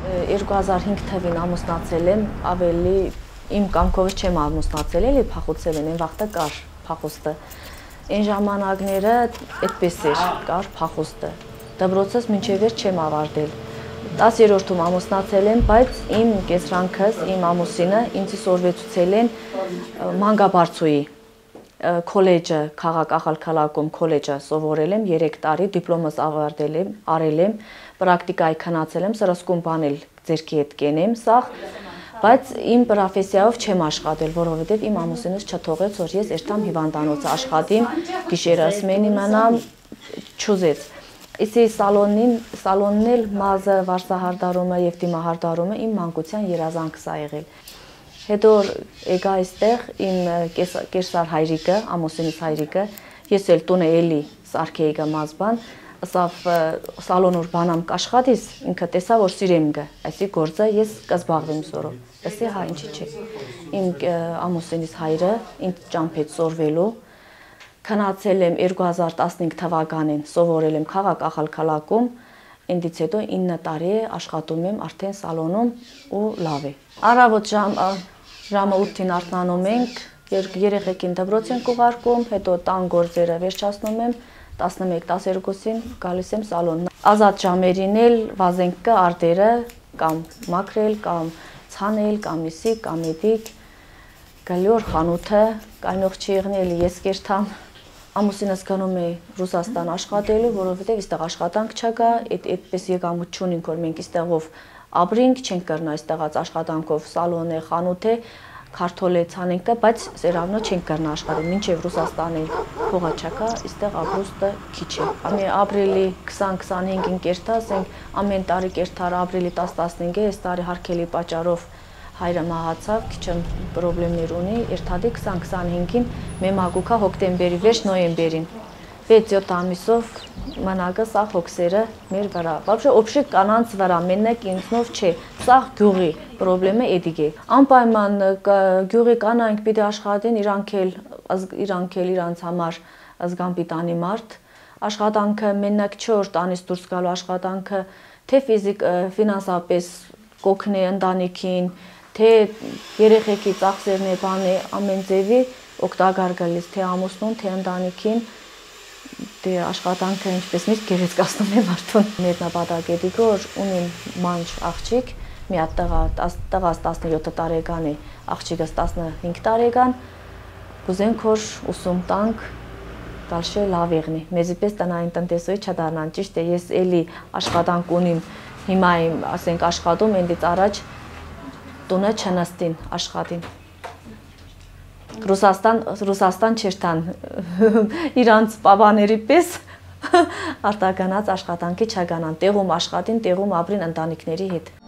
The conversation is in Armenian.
2005 թվին ամուսնացել եմ, ավելի իմ կամքովս չեմ ամուսնացել, էլի փախուստել են, այն վաղտը կար փախուստը։ Այն ժամանակները այդպես էր, կար փախուստը։ Դպրոցս մինչև վերջ չեմ ավարտել։ 10-րդում ամուսնացել եմ, բայց իմ կեսրանքս, իմ ամուսինը ինձ սորվեցուցել են մանկաբարձուի քոլեջը, քաղաք Ախալքալակում քոլեջը սովորել եմ 3 տարի, դիպլոմս ավարտել եմ, արել եմ, պրակտիկայի քննացել եմ, սրսկում բանել ձերքի հետ կենեմ, սաղ, բայց իմ պրոֆեսիայով չեմ աշխատել, որովհետև իմ ամուսինս չթողեց, որ ես երթամ հիվանդանոցը աշխատիմ, գիշերս մենի մնամ, չուզեց։ Իսի սալոնն էլ մազը, վարսահարդարումը և դիմահարդարումը իմ մանկության երազանքս ա եղել։ Հետո եկա այստեղ իմ կերսար հայրիկը, ամուսինիս հայրիկը, ես էլ տունը էլի սարքեի մազբան, ասավ սալոնոր բանամ կաշխատիս, ինքը տեսա, որ սիրեմ գը, այսի գործը ես կզբաղվեմ զորով, ասի հա ինչի չէ, իմ ամուսինիս հայրը ինձ ճամփեց սորվելու, քննացել եմ 2015 թվականին, սովորել եմ քաղաք Ախալքալակում, Ինդից հետո 9 տարի է աշխատում եմ արդեն սալոնում ու լավ է։ Առավոտ ժամը 8-ին արթնանում ենք, երեխեքին դպրոց ենք ուղարկում, հետո տան գործերը վերջացնում եմ, 11-12-ին գալիս եմ սալոն։ Ազատ ժամերին էլ վազենք արտերը կամ մաքրել, կամ ցանել, կամ իսի, կամ էդիկ, գալիոր խանութը, կայնող չի եղնել ես կերտամ։ Ամուսինս գնում է Ռուսաստան աշխատելու, որովհետև այստեղ աշխատանք չկա, այդպես եկամուտ չունենք, որ մենք այստեղով ապրենք, չենք կրնա այստեղած աշխատանքով սալոն է, խանութ է, քարտոլ է, ցանենք, բայց սերանո չենք կրնա աշխատել, մինչև Ռուսաստանի փողա չկա, այստեղ ապրուստը քիչ է։ Ամի ապրիլի 20-25-ին կերտա, ասենք ամեն տարի կերտար ապրիլի 10-15-ը, այս տարի հարկելի պատճառով հայրը մահացավ, քիչ պրոբլեմներ ունի, երթադի 20-25-ին մեմագուքա հոկտեմբերի վերջ նոյեմբերին։ 6-7 ամիսով մնակը սաղ հոգսերը մեր վրա։ Вообще օբշե կանանց վրա, մենակ ինձնով չէ, սաղ գյուղի պրոբլեմը էդիկ է։ Անպայման գյուղի կանայք պիտի աշխատեն, իրանք էլ իրանց համար ազգան պիտանի մարդ։ Աշխատանքը մենակ չէ, որ տանից դուրս գալու աշխատանքը, թե ֆինանսապես կօգնի ընտանիքին, թե երեխեքի ծախսերն է, բան է, ամեն ձևի օգտակար գալիս, թե ամուսնուն, թե ընտանիքին, դե աշխատանքը ինչպես միշտ գեղեցկացնում է մարդուն։ Մեր նպատակը որ ունիմ մանչ աղջիկ, մի հատ տղաս 17 տարեկան է, աղջիկս 15 տարեկան, կուզենք որ ուսում տանք, դալշե լավ եղնի։ Մեզի պես տնային տնտեսուհի չդառնան, ճիշտ է, ես էլի աշխատանք ունիմ, հիմա եմ, ասենք աշխատում, այնտից առաջ տունը չնստին աշխատին։ Ռուսաստան չերտան իրանց պապաների պես արտագանած աշխատանքի չգանան, տեղում աշխատին, տեղում ապրին ընտանիքների հետ։